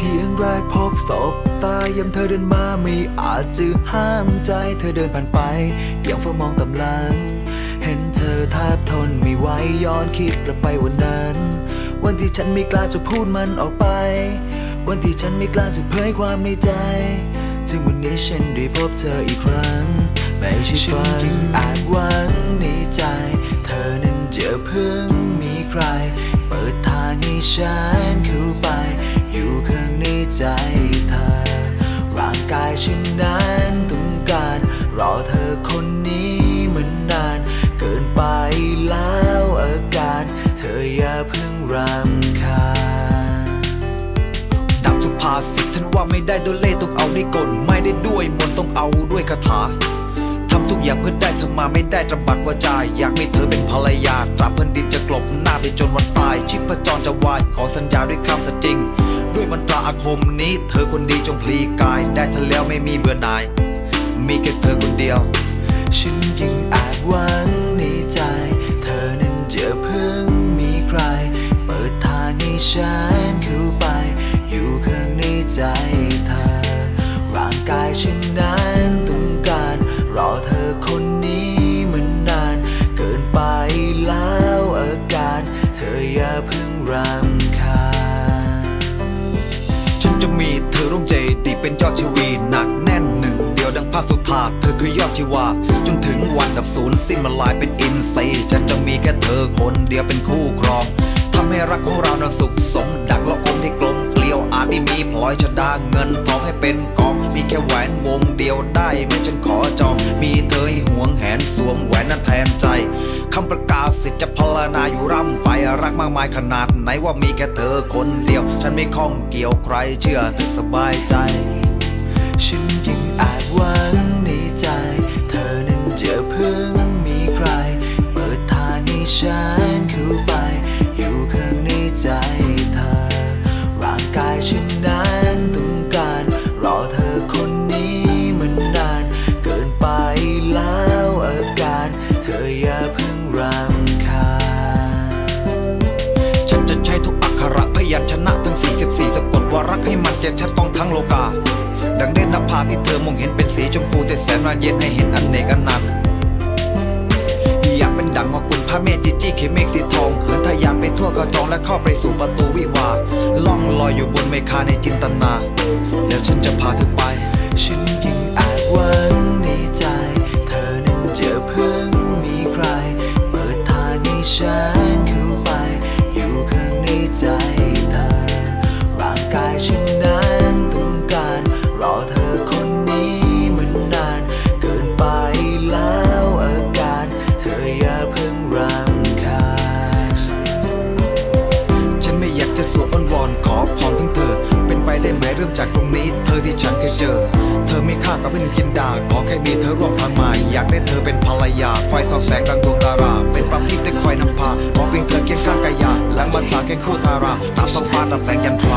พียงแรกพบศพตายำเธอเดินมาไม่อาจจะห้ามใจเธอเดินผ่านไปยังเฝ้ามองตำหลังเห็นเธอแทบทนไม่ไหวย้อนคิดกลับไปวันนั้นวันที่ฉันไม่กล้าจะพูดมันออกไปวันที่ฉันไม่กล้าจะเผยความในใจถึงวันนี้ฉันได้พบเธออีกครั้งไม่ใช่ฝันอาจหวังในใจเธอนั้นจะเพิ่งมีใครเปิดทางให้ฉันเข้าไปอยู่ข้างในใจเธอร่างกายฉันนั้นต้องการรอเธอคนนี้มันนานเกินไปแล้วอาการเธออย่าเพิ่งรำคาญดังสุภาษิตท่านว่าไม่ได้ด้วยเล่ห์ต้องเอาด้วยกลไม่ได้ด้วยมนต์ต้องเอาด้วยคาถาทำทุกอย่างเพื่อได้เธอมาไม่ได้ตระบัดว่าใจอยากมีเธอเป็นภรรยาตราบพื้นดินจะกลบหน้าไปจนวันตายชีพจรจะวายขอสัญญาด้วยคำสัตย์จริงด้วยมันตราอาคมนี้เธอคนดีจงพลีกายได้เธอแล้วไม่มีเบื่อหน่ายมีแค่เธอคนเดียวฉันยิ่งอาจหวังในใจเธอนั้นจะเพิ่งมีใครเปิดทางให้ฉันเข้าไปอยู่ข้างในใจเธอร่างกายฉันนั้นต้องการรอเธอคนนี้มันนานเกินไปแล้วอาการเธออย่าเพิ่งรำคาญฉันจะมีเธอร่วมใจดีเป็นยอดชีวีหนักแน่นหนึ่งเดียวดังพระสุธาเธอคือยอดชีวาจนถึงวันดับสูญสิ้นมาลายเป็นอินทรีย์ฉันจะมีแค่เธอคนเดียวเป็นคู่ครองทำให้รักของเรานั้นสุขสมดังละอมที่กลมเกลียวอาจไม่มีพลอยชดาเงินทองให้เป็นกองมีแค่แหวนวงเดียวได้ไม่ฉันขอจองมีเธอให้ห่วงแหนสวมแหวนนั้นแทนใจคำประกาศสิทธิ์จะพรรณนาอยู่ร่ำไปรักมากมายขนาดไหนว่ามีแค่เธอคนเดียวฉันไม่ข้องเกี่ยวใครเชื่อเธอสบายใจฉันยิ่งอาจหวังในใจเธอนั้นจะเพิ่งมีใครเปิดทางให้ฉันเข้าไปอยู่ข้างในใจเธอร่างกายฉันนั้นต้องการรอเธอคนนี้มันนานเกินไปแล้วอาการเธออย่าเพิ่งรำคาญฉันจะใช้ทุกอักขระพยัญชนะทั้ง44สะกดว่ารักให้มันแจ่มชัดกองทั้งโลกาดังเด่นนภาที่เธอมองเห็นเป็นสีชมพูแต่แสนเย็นให้เห็นอันเนกอนันต์อยากเป็นดังว่ากุลพระเมจิจี้เขมเมฆสีทองเหินทะยานไปทั่วกระจองและเข้าไปสู่ประตูวิวาล่องลอยอยู่บนเมฆาในจินตนาแล้วฉันจะพาเธอไปฉันยิ่งอาจหวังในใจเธอนั้นจะเพิ่งมีใครเปิดทางให้ฉันเข้าไปอยู่ข้างในใจเธอร่างกายฉันนั้นต้องการรอเธอคนนี้มันนานเกินไปแล้วอาการเธออย่าเพิ่งรำคาญฉันไม่อยากจะสวดอ้อนวอนขอพรถึงเธอเป็นไปได้ไหมเริ่มจากตรงนี้เธอที่ฉันเคยเจอเธอไม่ค่ากับเป็นกินดาขอแค่มีเธอร่วมทางมาอยากได้เธอเป็นภรรยาคอยส่องแสงดังดวงดาราเป็นประทีปที่คอยนำพาขอเพียงเธอเคียงข้างกายาหลังบัญชาแค่คู่ทาราตามท้องฟ้าตามแสงยันทรา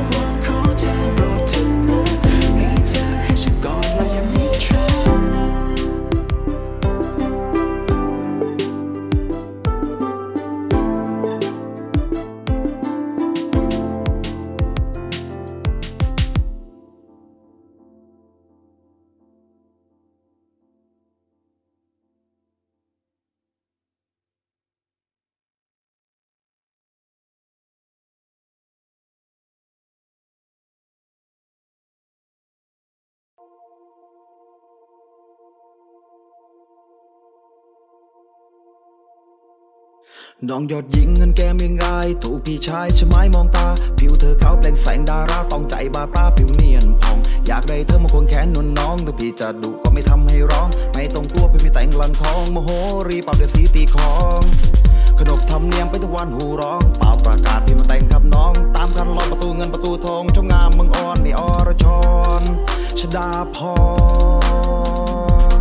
น้องยอดหญิงเงินแก้มยังไงถูกพี่ชายชะไม้มองตาผิวเธอขาวแปลงแสงดาราต้องใจบาตาผิวเนียนผ่องอยากได้เธอมาควงแขนนวลน้องแต่พี่จะดุก็ไม่ทำให้ร้องไม่ต้องกลัวพี่ไม่แต่งลังทองโมโหรีปรับด้วยสีตีของขนบธรรมเนียมไปทุกวันหูร้องเป่าประกาศพี่มาแต่งกับน้องตามคันลอยประตูเงินประตูทองเจ้างามเมืองอ่อนไม่อรชรชดาพร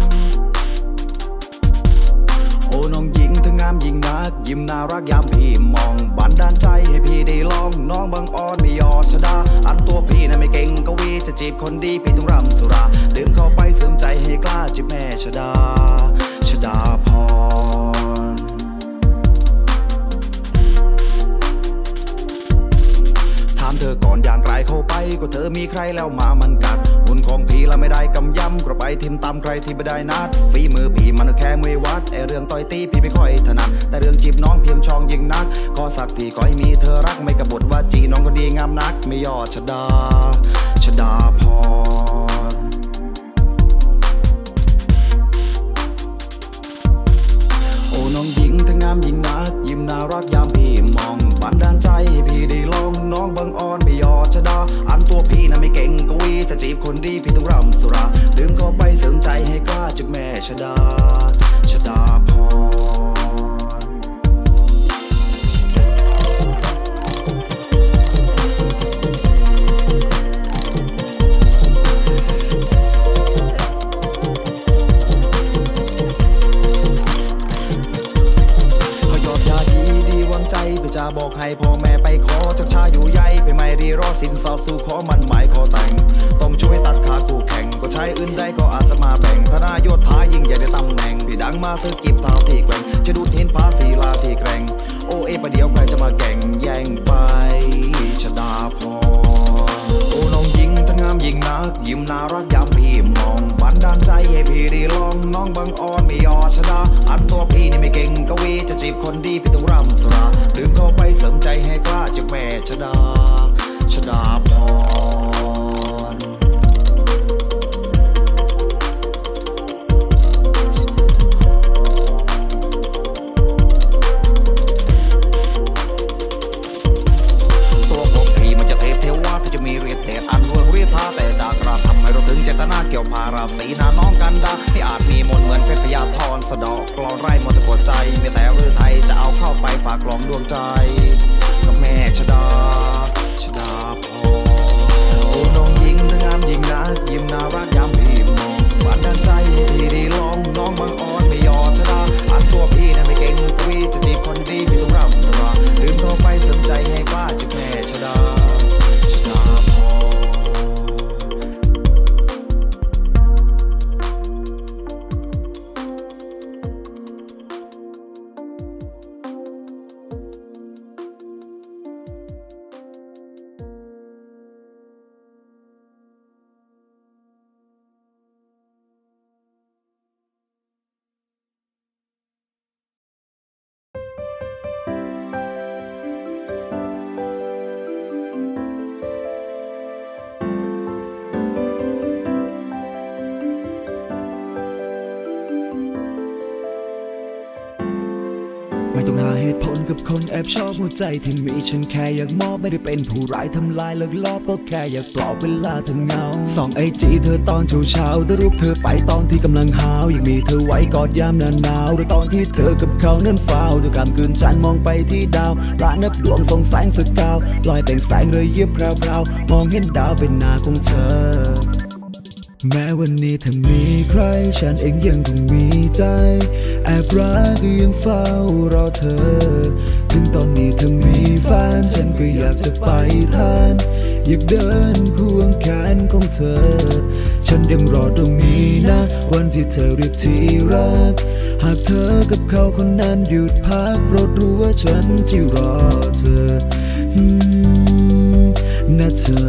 โอ้น้องหญิงเธองามยิ่งนักยิ้มน่ารักยามพี่มองบันดาลใจให้พี่ได้ลองน้องบางอ่อนไม่ยอชดาอันตัวพี่น่ะไม่เก่งกวีจะจีบคนดีพี่ต้องรำสุราดื่มเข้าไปเสริมใจให้กล้าจีบแม่ชดาพรถามเธอก่อนอย่างไรเข้าไปก็เธอมีใครแล้วมามันกัดหุ่นของพี่ละไม่ได้กำยำกระไปทิมตามใครที่ไม่ได้นัดฝีมือพี่มันแค่มือวัดไอเรื่องต่อยตีพี่ไม่ค่อยถนัดแต่เรื่องจีบน้องเพียงช่องยิงนักก็สักทีขอให้มีเธอรักไม่กบฏว่าจีน้องก็ดีงามนักไม่ย่อชดาพรโอ้น้องหญิงทั้งงามยิ่งนักยิ้มน่ารักยามพี่มองบันดาลใจพี่ได้ลองน้องบังอ่อนไม่ย่อชดาอันตัวพี่น่ะไม่เก่งกวีจะจีบคนดีพี่ต้องรำสุราดื่มเข้าไปเสริมใจให้กล้าจากแม่ชดาพรจะบอกให้พ่อแม่ไปขอจากชาอยู่ใหญ่ไปไม่รีรอสินสอดสู่ขอมันหมายขอแต่งต้องช่วยตัดขาคู่แข่งก็ใช้อื่นได้ก็อาจจะมาแบ่งธนายศท้ายิ่งใหญ่ได้ตำแหน่งพี่ดังมาซื้อกิบเท้าที่แกว่งจะดูดหินภาษีลาที่แกร่งโอประเดี๋ยวใครจะมาแก่งแย่งไปชดาพรโอ้น้องยิงทั้งงามยิ่งนักยิ้มน่ารักยามพี่มองบันดาลใจให้พี่ได้ลองน้องบังอ่อนไม่ย่อชดาอันตัวพี่นี่ไม่เก่งกวีจะจีบคนดีพี่ต้องรำสุราดื่มเข้าไปเสริมใจให้กล้าจากแม่ชดาพรตัวของพี่มันจะเทวะที่จะมีเรียดเดชอันเวอร์เรียท่าแต่จากกระทำให้เราถึงเจตนาเกี่ยวพาราศีนาน้องกันดาไม่อาจมีมนเหมือนเพชรพยาธรสะดอกกลอนไร่มนตะกดใจไม่แต่เรือไทยจะเอาเข้าไปฝากกล่องดวงใจกับแม่ชดาพรโอ้น้องหญิงทั้งงามยิ่งนักยิ้มน่ารักยามพี่มองบันดาลใจให้พี่ได้ลองน้องบังอ่อนไม่ย่อชดาอันตัวพี่น่ะไม่เก่งกวีจะจีบคนดีพี่ต้องรำสุราลืมเข้าไปสนใจให้กล้าจากแม่ชดาพรไม่ต้องหาเหตุผลกับคนแอบชอบหัวใจที่มีฉันแค่อยากมอบไม่ได้เป็นผู้ร้ายทำลายเลิกลอบก็แค่อยากปลอบเวลาเธอเหงาส่องไอจีเธอตอนเช้าแต่รูปเธอไปตอนที่กำลังหาวยังมีเธอไว้กอดยามหนาวหรือตอนที่เธอกับเขานั้นฟาวทุกค่ำคืนฉันมองไปที่ดาวปลานับดวงส่องแสงสกาวลอยแต่งแสงเลยเยียบแพรวๆมองเห็นดาวเป็นหน้าของเธอแม้วันนี้เธอมีใครฉันเองยังคงมีใจแอบรักก็ยังเฝ้ารอเธอถึงตอนนี้เธอมีแฟนฉันก็อยากจะไปแทนอยากเดินควงแขนของเธอฉันยังรอตรงนี้นะวันที่เธอเรียกที่รักหากเธอกับเขาคนนั้นหยุดพักโปรดรู้ว่าฉันที่รอเธอนะเธอ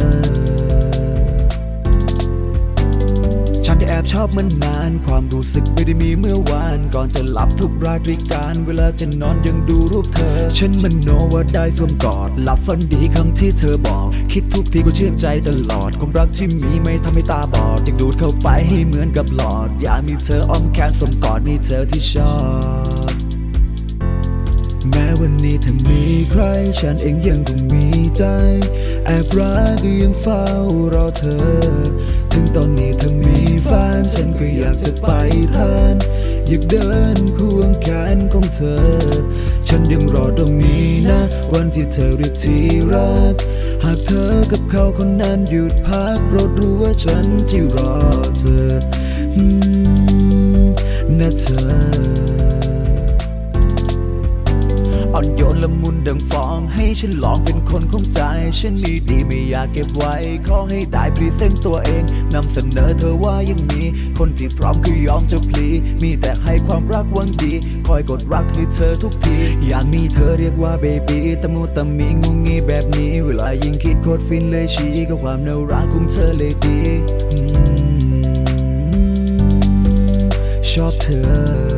แอบชอบมันนานความรู้สึกไม่ได้มีเมื่อวานก่อนจะหลับทุกราตรีการเวลาจะนอนยังดูรูปเธอฉันมันโนว่าได้สวมกอดหลับฝันดีคำที่เธอบอกคิดทุกทีก็ชื่นใจตลอดความรักที่มีไม่ทำให้ตาบอดอยากดูดเข้าไปให้เหมือนกับหลอดอยากมีเธออ้อมแขนสวมกอดมีเธอที่ชอบแม้วันนี้เธอมีใครฉันเองยังคงมีใจแอบรักก็ยังเฝ้ารอเธอถึงตอนนี้เธอมีแฟนฉันก็อยากจะไปแทนอยากเดินควงแขนของเธอฉันยังรอตรงนี้นะวันที่เธอเรียกที่รักหากเธอกับเขาคนนั้นหยุดพักโปรดรู้ว่าฉันที่รอเธอนะเธออ่อนโยนละมุนดังฟองให้ฉันลองเป็นคนของใจฉันมีดีไม่อยากเก็บไว้ขอให้ได้พรีเซนต์ตัวเองนำเสนอเธอว่ายังมีคนที่พร้อมคือยอมจะพลีมีแต่ให้ความรักหวังดีคอยกดรักให้เธอทุกทีอยากมีเธอเรียกว่าเบบีตะมูตะมีงุงงี้แบบนี้เวลายิ่งคิดโคตรฟินเลยชี้กับความน่ารักของเธอเลยดีชอบเธอ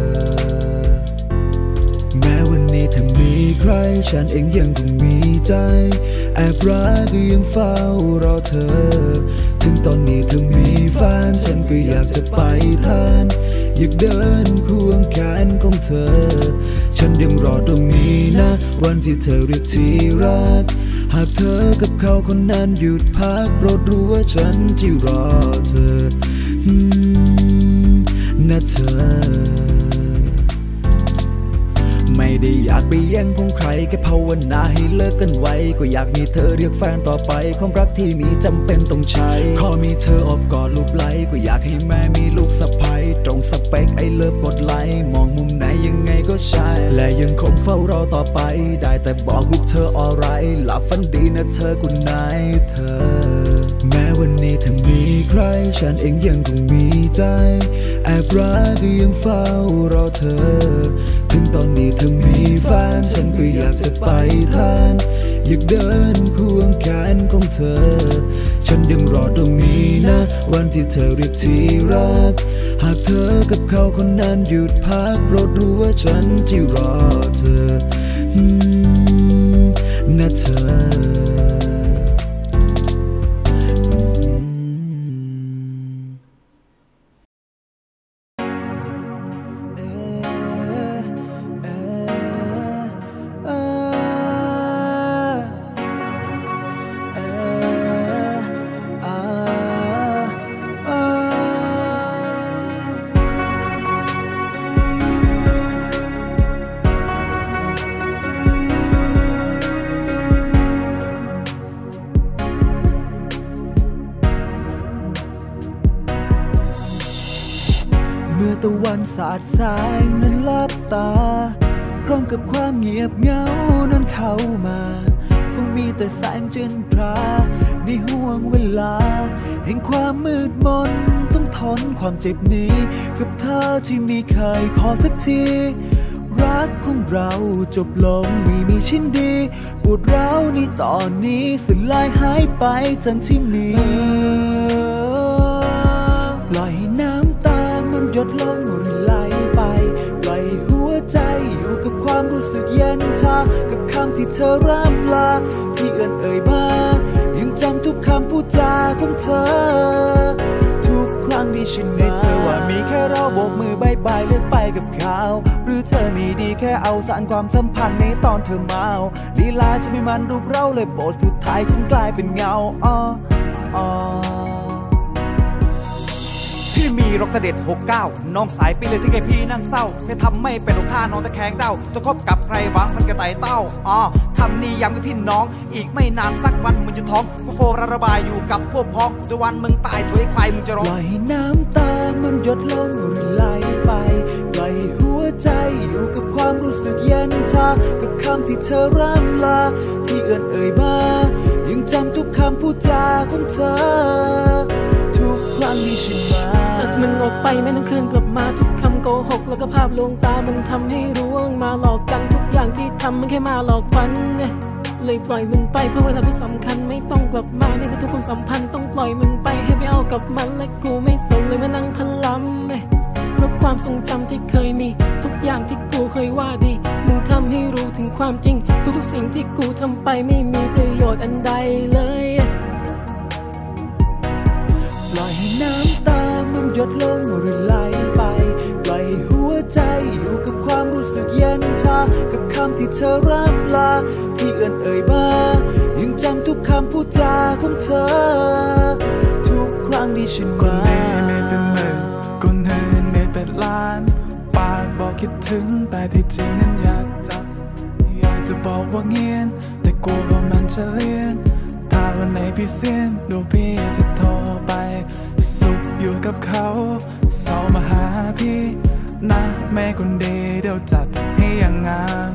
แม้วันนี้เธอมีใครฉันเองยังคงมีใจแอบรักก็ยังเฝ้ารอเธอถึงตอนนี้เธอมีแฟนฉันก็อยากจะไปแทนอยากเดินควงแขนของเธอฉันยังรอตรงนี้นะวันที่เธอเรียกที่รักหากเธอกับเขาคนนั้นหยุดพักโปรดรู้ว่าฉันที่รอเธอนะเธอไม่ได้อยากไปแย่งของใครแค่ภาวนาให้เลิกกันไว้ก็อยากมีเธอเรียกแฟนต่อไปความรักที่มีจำเป็นต้องใช้ขอมีเธออบกอดลูบไหลก็อยากให้แม่มีลูกสะใภ้ตรงสเปคไอ้เลิฟกดไลค์มองมุมไหนยังไงก็ใช่และยังคงเฝ้ารอต่อไปได้แต่บอกลูกเธออะไรหลับฝันดีนะเธอกุณนายเธอแม้วันนี้เธอมีใครฉันเองยังคงมีใจแอบรักก็ยังเฝ้ารอเธอถึงตอนนี้เธอมีแฟนฉันก็อยากจะไปแทนอยากเดินควงแขนของเธอฉันยังรอตรงนี้นะวันที่เธอเรียกที่รักหากเธอกับเขาคนนั้นหยุดพักโปรดรู้ว่าฉันที่รอเธอนะเธอเมื่อตะวันสาดสายนั้นลับตาพร้อมกับความเงียบเหงานั้นเข้ามาคงมีแต่แสงจันทราในห่วงเวลาแห่งความมืดมนต้องทนความเจ็บนี้กับเธอที่ไม่เคยพอสักทีรักของเราจบลงไม่มีชิ้นดีปวดร้าวในตอนนี้สลายหายไปทั้งที่มีปล่อยน้ำตามันหยดลงหรือไหลไปปล่อยหัวใจอยู่กับความรู้สึกเย็นชากับคำที่เธอร่ำลาที่เอ่ยมายังจำทุกคำพูดจาของเธอทุกครั้งที่ฉันให้เธอว่ามีแค่เราโบกมือบายบายเลือกไปกับเขาหรือเธอมีดีแค่เอาสานความสัมพันธ์ในตอนเธอเมาลีลาจะไม่มันรูปเราเลยโบสสุดท้ายฉันกลายเป็นเงาพี่มีรกตะเด็ด69น้องสายไปเลยที่แกพี่นั่งเศร้าแค่ทำไม่เป็นหรอกท่าน้องตะแคงเด้าต้องคบกับใครหวังมันกระต่ายเต้าทำนี่ย้ำกับพี่น้องอีกไม่นานสักวันมึงจะท้องกูโฟระบายอยู่กับพวกพ้องตัววันมึงตายถวยควายมึงจะร้องปล่อยน้ำตามันหยดลงหรือไหลไปปล่อยหัวใจอยู่กับความรู้สึกเย็นชากับคำที่เธอร่ำลาที่เอ่ยมายังจำทุกคำพูดจาของเธอทุกครั้งที่ฉันมาตัดมันออกไปไม่ต้องคืนกลับมาทุกคำโกหกแล้วก็ภาพลวงตามันทำให้รู้ว่ามาหลอกกันทุกอย่างที่ทำมันแค่มาหลอกฝันเลยปล่อยมึงไปเพราะเวลากูสำคัญไม่ต้องกลับมาในทุกความสัมพันธ์ต้องปล่อยมึงไปให้ไปเอากับมันและกูไม่สนเลยมานั่งพันลำเพราะความทรงจำที่เคยมีทุกอย่างที่กูเคยว่าดีมึงทำให้รู้ถึงความจริงทุกสิ่งที่กูทำไปไม่มีประโยชน์อันใดเลยปล่อยให้น้ำตามันหยดลงหรือไหลไปปล่อยหัวใจอยู่กับความรู้สึกเย็นชากับคำที่เธอร่ำลาที่เอ่ยมายังจำทุกคำพูดจาของเธอทุกครั้งที่ฉันมาคนเห็นไม่เป็นล้านปากบอกคิดถึงแต่ที่จริงนั้นอยากจะบอกว่าเงียนแต่กลัวว่ามันจะเลี่ยนถ้าวันไหนพี่เสียนดูพี่จะโทรไปสุขอยู่กับเขาเศร้ามาหาพี่นะแม่คนดีเดี๋ยวจัดให้อย่างงามไม่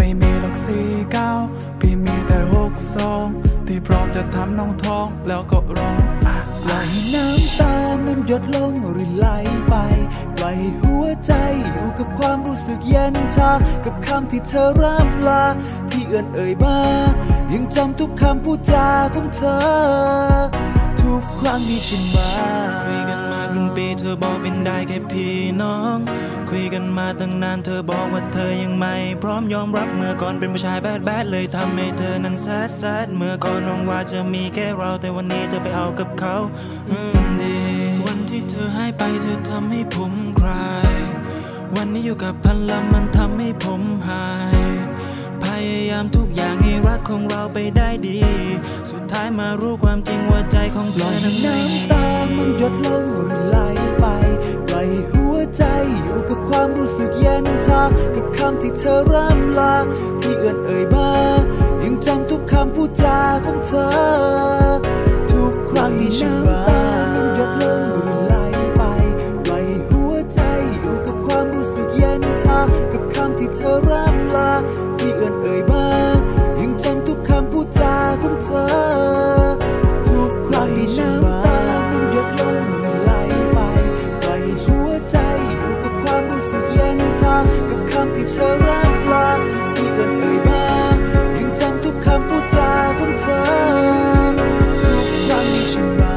ไม่มีหรอก49พี่มีแต่62ที่พร้อมจะทำน้องท้องแล้วก็ร้องไหลน้ำตามันหยดลงหรือไหลไปไหลหัวใจอยู่กับความรู้สึกเย็นชากับคำที่เธอร่ำลาที่เอ่ยมายังจำทุกคำพูดจาของเธอทุกครั้งที่ฉันมาคุยกันมาครึ่งปีเธอบอกเป็นได้แค่พี่น้องคุยกันมาตั้งนานเธอบอกว่าเธอยังไม่พร้อมยอมรับเมื่อก่อนเป็นผู้ชายแบดเลยทำให้เธอนั้นแซดเมื่อก่อนหวังว่าจะมีแค่เราแต่วันนี้เธอไปเอากับเขาดีวันที่เธอหายไปเธอทำให้ผมคลายวันนี้อยู่กับพันลำมันทำให้ผมหายพยายามทุกอย่างให้รักของเราไปได้ดีสุดท้ายมารู้ความจริงว่าใจของเธอนั้นไม่มีน้ำตามันหยดลงหรือไหลไปไหลหัวใจอยู่กับความรู้สึกเย็นชากับคำที่เธอร่ำลาที่เอ่ยมายังจำทุกคำพูดจาของเธอทุกครั้งที่ฉันมามันหยดลงหรือไหลไปไหลหัวใจอยู่กับความรู้สึกเย็นชากับคำที่เธอร่ำลาที่เอ่ยมายังจำทุกคำพูดจาของเธอทุกครั้งที่ฉันมามันหยดลงหรือไหลไปไหลหัวใจอยู่กับความรู้สึกเย็นชากับคำที่เธอร่ำลาที่เอ่ยมายังจำทุกคำพูดจาของเธอทุกครั้งที่ฉันมา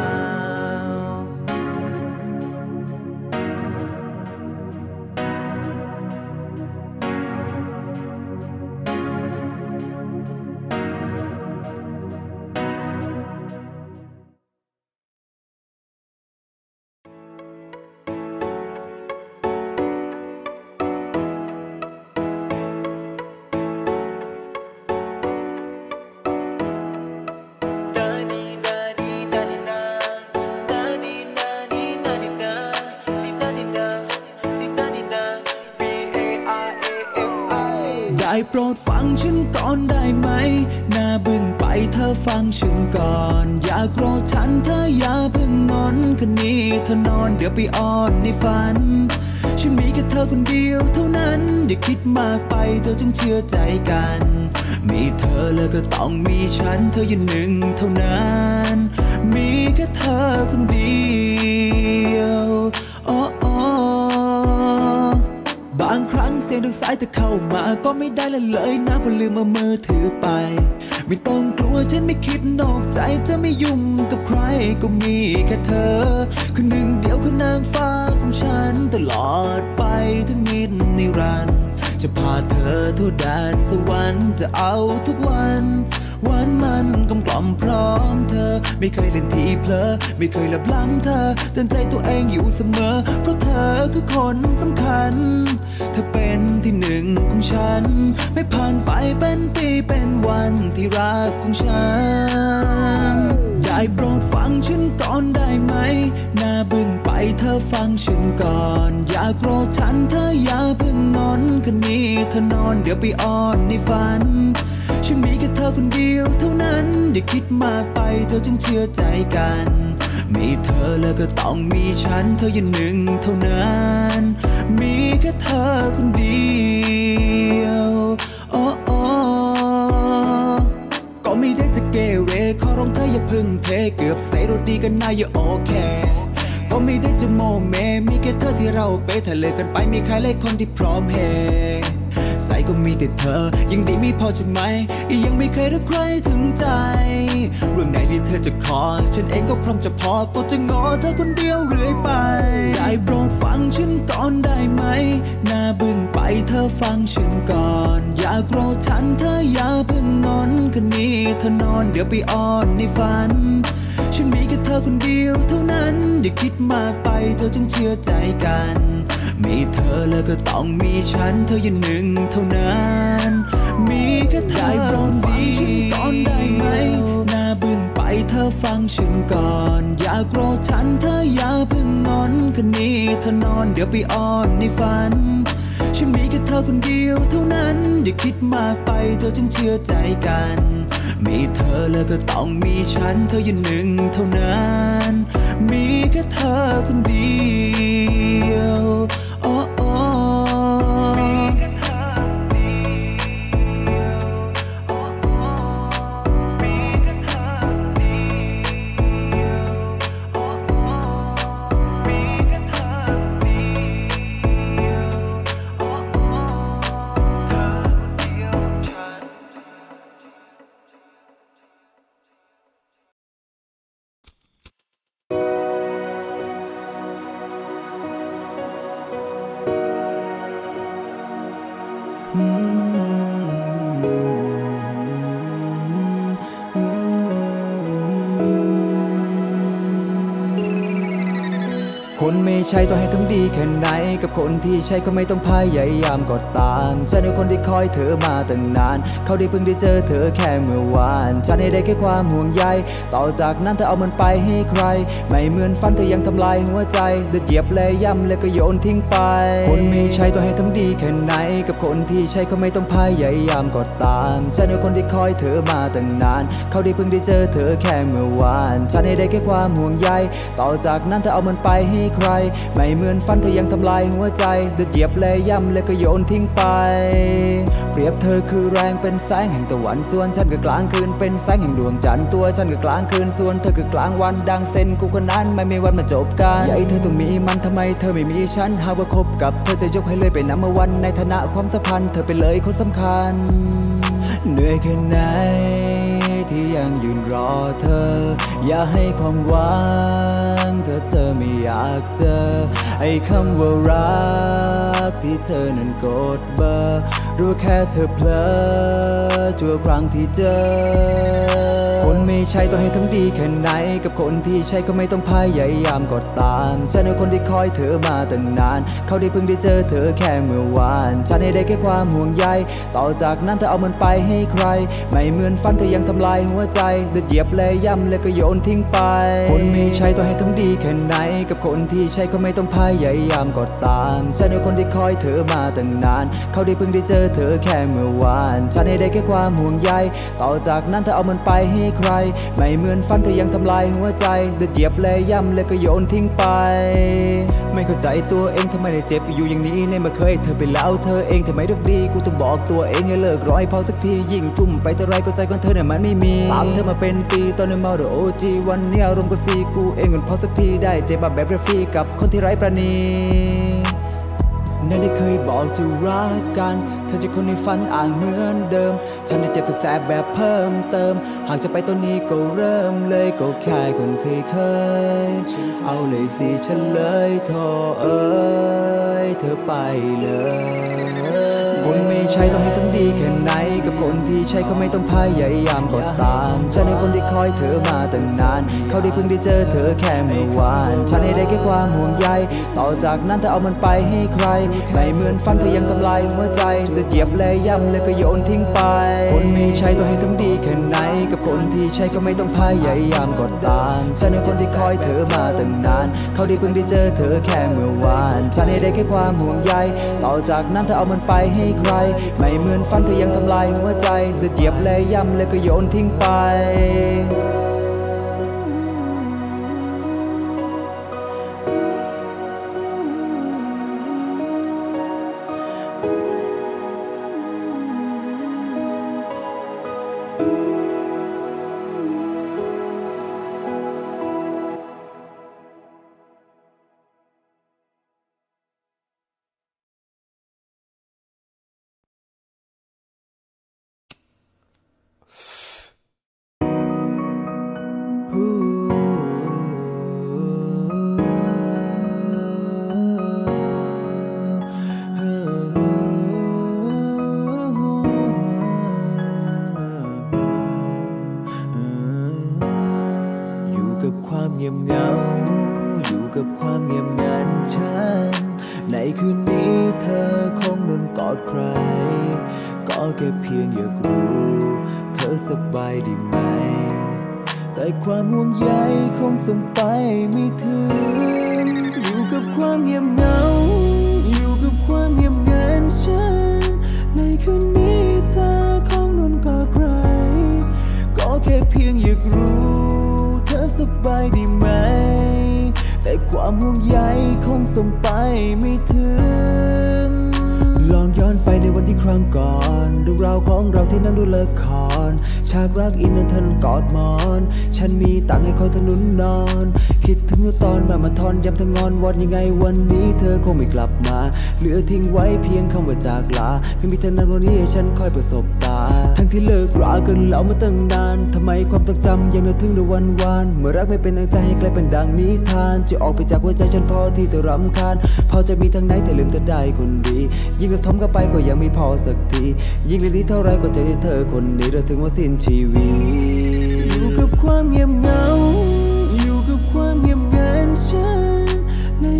ได้โปรดฟังฉันก่อนได้ไหมน่าบึ้งไปเธอฟังฉันก่อนอย่าโกรธฉันเธออย่าเพิ่งงอนคืนนี้เธอนอนเดี๋ยวไปอ้อนในฝันฉันมีแค่เธอคนเดียวเท่านั้นอย่าคิดมากไปเธอจงเชื่อใจกันมีเธอแล้วก็ต้องมีฉันเธออยู่หนึ่งเท่านั้นมีแค่เธอคนเดียวบางครั้งเสียงทางสายเธอเข้ามาก็ไม่ได้ละเลยนะเพราะลืมเอามือถือไปไม่ต้องกลัวฉันไม่คิดนอกใจจะไม่ยุ่งกับใครก็มีแค่เธอคนหนึ่งเดียวคือนางฟ้าของฉันตลอดไปทั้งนิดนิรันดร์จะพาเธอทั่วแดนสวรรค์จะเอาทุกวันวันมันกลมกล่อมพร้อมเธอไม่เคยเล่นทีเพลอไม่เคยหลับหลังเธอเตือนใจตัวเองอยู่เสมอเพราะเธอคือคนสำคัญเธอเป็นที่หนึ่งของฉันไม่ผ่านไปเป็นปีเป็นวันที่รักของฉันได้โปรดฟังฉันก่อนได้ไหมน่าบึ้งไปเธอฟังฉันก่อนอย่าโกรธฉันเธออย่าเพิ่งงอนคืนนี้เธอนอนเดี๋ยวไปอ้อนในฝันฉันมีแค่เธอคนเดียวเท่านั้นอย่าคิดมากไปเธอจงเชื่อใจกันมีเธอแล้วก็ต้องมีฉันเธออย่างหนึ่งเท่านั้นมีแค่เธอคนเดียวก็ไม่ได้จะเกเรขอร้องเธออย่าพึ่งเทเกือบเซโรดีกันนะอย่าโอเคก็ไม่ได้จะโมเมมีแค่เธอที่เราไปถ้าเลิกกันไปมีใครเลยคนที่พร้อมเฮใจก็มีแต่เธอยังดีไม่พอใช่ไหมยังไม่เคยรักใครถึงใจเรื่องไหนที่เธอจะขอฉันเองก็พร้อมจะพอก็จะงอเธอคนเดียวเรื่อยไปได้โปรดฟังฉันก่อนได้ไหมน่าบึ้งไปเธอฟังฉันก่อนอย่าโกรธฉันเธออย่าเพิ่งงอนคืนนี้เธอนอนเดี๋ยวไปอ้อนในฝันฉันมีแค่เธอคนเดียวเท่านั้นอย่าคิดมากไปเธอจงเชื่อใจกันมีเธอแล้วก็ต้องมีฉันเธออย่างหนึ่งเท่านั้นมีแค่เธอได้โปรดฟังฉันก่อนได้ไหมน่าบึ้งไปเธอฟังฉันก่อนอย่าโกรธฉันเธออย่าเพิ่งงอนคืนนี้เธอนอนเดี๋ยวไปอ้อนในฝันฉันมีแค่เธอคนเดียวเท่านั้นอย่าคิดมากไปเธอจงเชื่อใจกันมีเธอแล้วก็ต้องมีฉันเธออย่างหนึ่งเท่านั้นมีแค่เธอคนเดียวคนไม่ใช่ต้องให้ทำดีแค่ไหนกับคนที่ใช่ก็ไม่ต้องพยายามก็ตามฉันเป็นคนที่คอยเธอมาตั้งนานเขาได้เพิ่งได้เจอเธอแค่เมื่อวานฉันให้ได้แค่ความห่วงใยต่อจากนั้นเธอเอามันไปให้ใครไม่เหมือนฝันเธอยังทำลายหัวใจเดือดเหยียบและย่ำแล้วก็โยนทิ้งไปคนไม่ใช่ต้องให้ทำดีแค่ไหนกับคนที่ใช่ก็ไม่ต้องพยายามก็ตามฉันเป็นคนที่คอยเธอมาตั้งนานเขาได้เพิ่งได้เจอเธอแค่เมื่อวานฉันให้ได้แค่ความห่วงใยต่อจากนั้นเธอเอามันไปให้ใครไม่เหมือนฝันเธอยังทำลายหัวใจเดือดเหยียบและย่ำแล้วก็โยนทิ้งไปเปรียบเธอคือแรงเป็นแสงแห่งตะวันส่วนฉันก็กลางคืนเป็นแสงแห่งดวงจันทร์ตัวฉันก็กลางคืนส่วนเธอก็กลางวันดังเส้นกูคนนั้นไม่มีวันมาจบกันอย่าให้เธอต้องมีมันทำไมเธอไม่มีฉันหากว่าคบกับเธอจะยกให้เลยเป็นนัมเบอร์วันในฐานะความสัมพันธ์เธอเป็นเลยคนสำคัญเหนื่อยแค่ไหนที่ยังยืนรอเธออย่าให้ความหวังเธอไม่อยากเจอไอ้คำว่ารักที่เธอนั้นกดเบอร์รู้แค่เธอเพลอชั่วครั้งที่เจอคนไม่ใช่ต้องให้ทำดีแค่ไหนกับคนที่ใช่ก็ไม่ต้องพยายามก็ตามฉันเป็นคนที่คอยเธอมาตั้งนานเขาได้เพิ่งได้เจอเธอแค่เมื่อวานฉันให้ได้แค่ความห่วงใยต่อจากนั้นเธอเอามันไปให้ใครไม่เหมือนฝันเธอยังทำลายหัวใจเดือดเหยียบและย่ำแล้วก็โยนทิ้งไปคนไม่ใช่ต้องให้ทำดีแค่ไหนกับคนที่ใช่ก็ไม่ต้องพยายามก็ตามฉันเป็นคนที่คอยเธอมาตั้งนานเขาได้เพิ่งได้เจอเธอแค่เมื่อวานฉันให้ได้แค่ความห่วงใยต่อจากนั้นเธอเอามันไปให้ใครไม่เหมือนฝันเธอยังทำลายหัวใจเดือดเหยียบและย่ำแล้วก็โยนทิ้งไปไม่เข้าใจตัวเองทำไมได้เจ็บอยู่อย่างนี้ในเมื่อเคยเธอไปแล้วเธอเองทำไมรักดีกูต้องบอกตัวเองให้เลิกรอให้พอสักทียิ่งทุ่มไปเท่าไรก็ใจของเธอเนี่ยมันไม่มีตามเธอมาเป็นปีตอนนี้เมาด้วยโอจีวันนี้อารมณ์ก็ซีกูเองเงินพอสักทีได้เจ็บแบบฟรีกับคนที่ไร้ประณีนั่นที่เคยบอกจะรักกันเธอจะคนในฝันอ่างเหมือนเดิมฉันได้เจ็บแสบแบบเพิ่มเติมหากจะไปตอนนี้ก็เริ่มเลยก็แค่คนเคยเอาเลยสิฉันเลยโทรเธอไปเลยคนไม่ใช่ต้องให้ทำดีแค่ไหนกับคนที่ใช่ก็ไม่ต้องพยายามก็ตามฉันเป็นคนที่คอยเธอมาตั้งนานเขาได้เพิ่งได้เจอเธอแค่เมื่อวานฉันให้ได้แค่ความห่วงใยต่อจากนั้นเธอเอามันไปให้ใครไม่เหมือนฝันเธอยังทำลายหัวใจเดือดเหยียบและย่ำแล้วก็โยนทิ้งไปคนไม่ใช่ต้องให้ทำดีแค่ไหนกับคนที่ใช่ก็ไม่ต้องพยายามก็ตามฉันเป็นคนที่คอยเธอมาตั้งนานเขาได้เพิ่งได้เจอเธอแค่เมื่อวานฉันให้ได้แค่ความห่วงใยต่อจากนั้นเธอเอามันไปให้ใครไม่เหมือนฝันเธอยังทำลายหัวใจเดือดเหยียบและย่ำแล้วก็โยนทิ้งไปความเงียบเหงาอยู่กับความเงียบงันฉันในคืนนี้เธอคงนอนกอดใครก็แค่เพียงอยากรู้เธอสบายดีไหมแต่ความห่วงใยคงส่งไปไม่ถึงอยู่กับความเงียบเหงาอยู่กับความเงียบงันฉันในคืนนี้เธอคงนอนกอดใครก็แค่เพียงอยากรู้เธอสบายดีไหมแต่ความห่วงใยคงส่งไปไม่ถึงลองย้อนไปในวันที่ครั้งก่อนเรื่องราวของเราที่นั่งดูละครฉากรักอินนั้นเธอนั้นกอดหมอนฉันมีตังให้คอยเธอนุนนอนคิดถึงตอนมาทอนย้ำเธองอนวอนยังไงวันนี้เธอคงไม่กลับมาเหลือทิ้งไว้เพียงคำว่าจากลาไม่มีเธอนั้นวันนี้ให้ฉันคอยประสบตาทั้งที่เลิกรากันแล้วมาตั้งนานทำไมความทรงจำยังนึกถึงในวันวานเมื่อรักไม่เป็นดังใจให้กลายเป็นดังนิทานจะออกไปจากหัวใจฉันพอที่จะรำคาญพอจะมีทางไหนแต่ลืมเธอได้คนดียิ่งกระทบเข้าไปก็ยังไม่พอสักทียิ่งเรียนดีเท่าไรก็จะได้เธอคนนี้เราถึงว่าสิ้นชีวิตอยู่กับความเงียบเหงาอยู่กับความเงียบงันฉันใน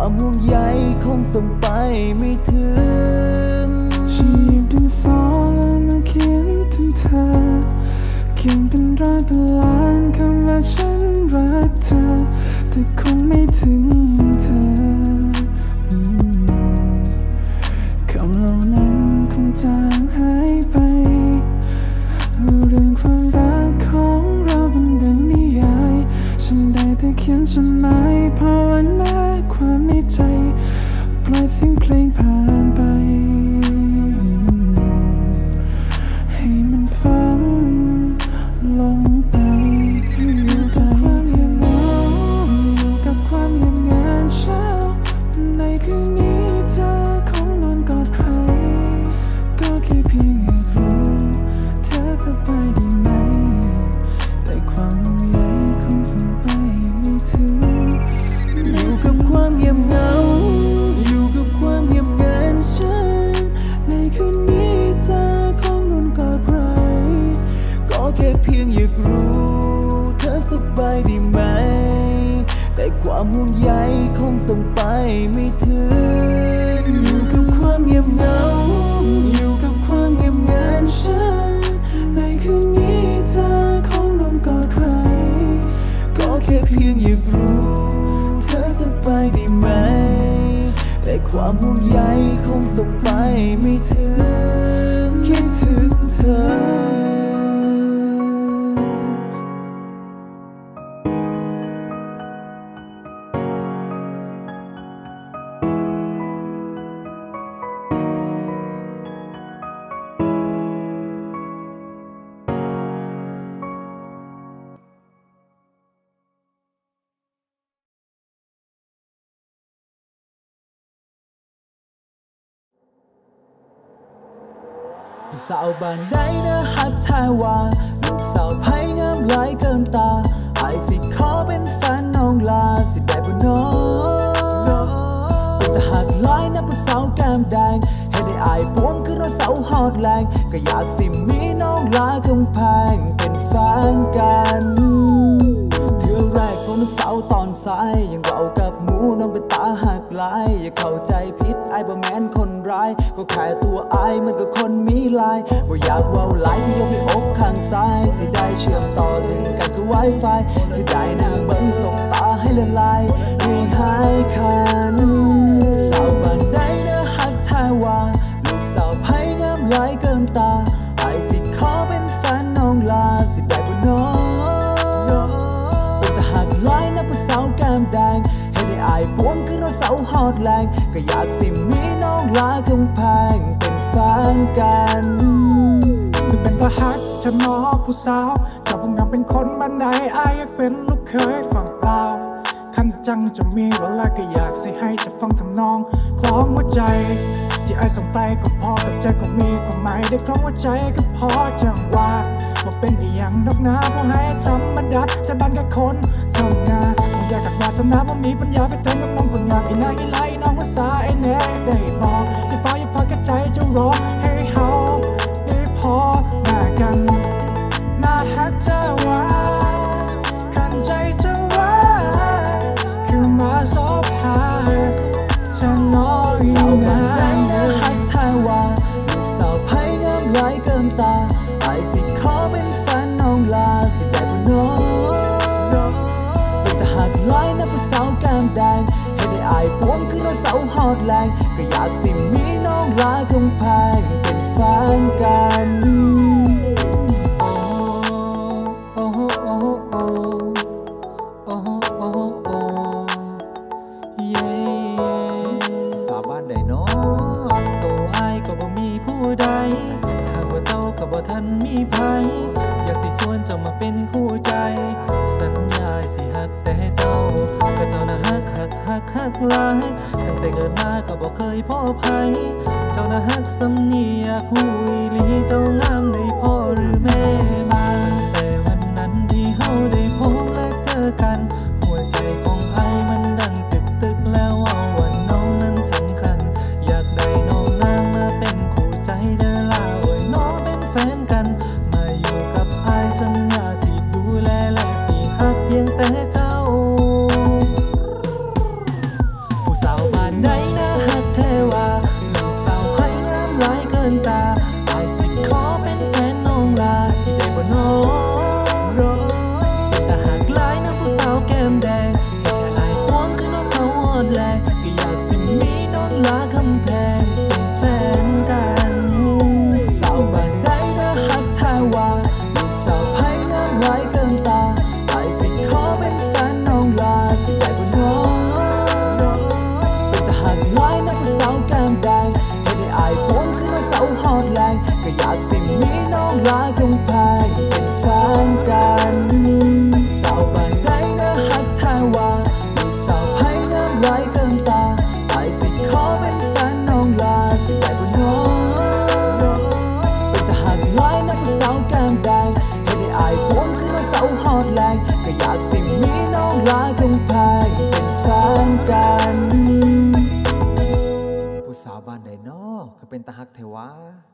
ความห่วงใยคงส่งไปไม่ถึงฉันหยิบดินสอแล้วมาเขียนถึงเธอเขียนเป็นร้อยเป็นล้านคำว่าฉันรักเธอแต่คงไม่ถึงเธอคำเหล่านั้นคงจางหายไปเรื่องความรักของเราเป็นดังนิยายฉันได้แต่เขียนจดหมายภาวนาความในใจปล่อยเสียงเพลงผ่านไปให้มันฟังลงไปอยู่กับความเงียบเหงาอยู่กับความเงียบงันเช้าในคืนนี้เธอคงนอนกอดใครก็แค่เพียงอยากรู้เธอสบายดีไหมแต่ความห่วงใยคงส่งไปไม่ถึงอยู่กับความเงียบเหงาอยู่กับความเงียบงันฉันในคืนนี้เธอคงนอนกอดใครก็แค่เพียงอยากรู้เธอสบายดีไหมแต่ความห่วงใยคงส่งไปไม่ถึงอยู่กับความเงียบเหงาอยู่กับความเงียบงันฉันในคืนนี้เธอคงนอนกอดใครก็แค่เพียงอยากรู้เธอสบายดีไหมแต่ความห่วงใยคงส่งไปไม่ถึงคิดถึงเธอสาวบ้านใดนะฮักแท้ว่าลูกสาวไผ่งามหลายเกินตาไอสิขอเป็นแฟนน้องลาสิได้บ่น้องเป็นตาหักหลายนะผู้สาวแก้มแดงให้ได้อายพวงขึ้นรถเสาฮอดแรงก็อยากสิมีน้องลาคงแพงเป็นแฟนกันเทื่อแรกของลูกสาวตอนสายยังเว้ากับหมูน้องเป็นตาหักหลายอย่าเข้าใจผิดไอ้บ่แม่นคนร้ายก็แค่ตัวไอ้มันก็คนมีลายบ่อยากเว้าหลายที่ยกที่อกข้างซ้ายสิได้เชื่อมต่อถึงกันคือ Wi-Fi สิได้นั่งเบิ่งสบตาให้ละลายให้หายคันสาวบ้านใดเด้อฮักแท้ว่าลูกสาวไผ่งามหลายเกินตาไอ้สิขอเป็นแฟนน้องลาสิได้บ่น้องเป็นตาหักหลายนะผู้สาวแก้มแดงให้ได้อายพวงขึ้นรถเสาฮอดแรงก็อยากสิมีน้องลาคงแพงเป็นแฟนกันคือเป็นตาฮักฉันนอผู้สาวจะพงงามเป็นคนบ้านไหนอายอยากเป็นลูกเคยฝั่งลาวคันจังจะมีเวลาก็อยากสิให้จะฟังทำนองคล้องหัวใจที่อายส่งไปก็พอกับใจก็มีความหมายได้คล้องหัวใจก็พอจังว่าบ่เป็นอีหยังดอกนะเพราะให้ธรรมดาจะบ้านกับคนทำงานอยากกับวาสนาว่ามีปัญญาไปเติมกับน้องคนงามอีนางอีไลน้องภาษาไอ้แน่ได้บอกที่ฟ้าอย่าพอแค่ใจจะรอให้เฮาได้พอหน้ากันน่าฮักเธอว่าขันใจเธอว่าคือมาสอบหาฉันน้อยนะฮักแท้ว่าลูกสาวไผ่งามหลายเกินตาไอ้สิขอเป็นแฟนน้องลาสิได้บ่น้องเป็นตาหักหลายนะผู้สาวแก้มแดงให้ได้อายพวงขึ้นรถเสาฮอดแรงก็อยากสิมีน้องลาคงแพงเป็นแฟนกันโอ้โอ้โอ้โอ้โอ้โอ้โอ้เย่สาวบ้านใดน้อตัวอายก็บ่มีผู้ใดหากว่าเจ้าก็บ่ทันมีภัยอยากสิชวนเจ้ามาเป็นคู่ใจสัญญาสิฮักแต่เจ้าก็เจ้าน่ะฮักหลายตั้งแต่เกิดมาก็บ่เคยพ้อภัยเจ้าน่ะฮักสำเนียกฮู้อีหลีเจ้างามได้พ่อหรือแม่มาแต่วันนั้นที่เฮาได้พบและเจอกันหัวใจของไอ้มันดังตึกแล้วว่าวันน้องนั้นสำคัญอยากได้น้องนางมาเป็นคู่ใจเด้อลาโอ้ยน้องเป็นแฟนกันมาอยู่กับไอ้สัญญาสิดูแลและสิฮักเพียงแต่เจ้าผู้สาวนอคือเป็นตาฮักเทวะ